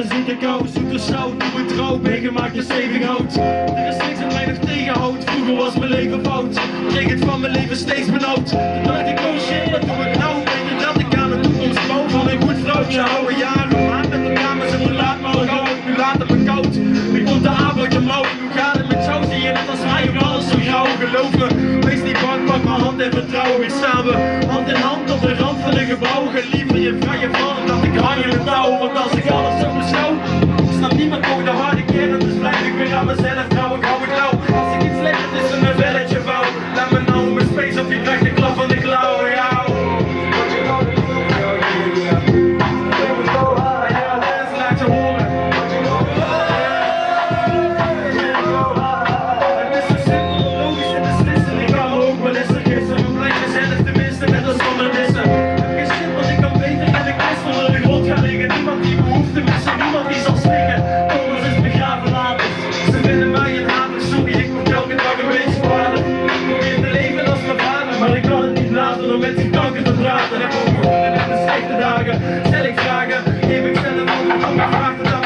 een zieke kou, zoete zout, doe het trouw, meegemaakt je stevig hout. Er is niks aan mij nog tegenhoudt, vroeger was mijn leven fout. Kreeg het van mijn leven steeds benauwd. Toen dacht ik, oh shit, wat doe ik nou? Weet je dat ik aan de toekomst bouw van een goed vrouwtje? Oude jaren, maand met elkaar, maar ze verlaat me al gauw. Nu laat het me koud, nu komt de avond je mouw. Hoe gaat het met jou? Zie je net als mij, of alles zo grauw? Geloof me, wees niet bang, pak mijn hand en vertrouw. Hier staan we, hand in hand op de rand van een gebouw. Geliever je vrije val, dat ik hang in het touw. Want als ik alles zo beschouw, snapt niemand ook de harde kern. Dus blijf ik weer aan mezelf trouw, ik hou het lauw. Als ik iets lekker tussen mijn velletje vouw, laat me nou mijn space op, je krijgt de klap van de klauw. Ja. Om met die kanker te praten en over de slechte dagen stel ik vragen, geef ik zelf antwoord op mijn vraag.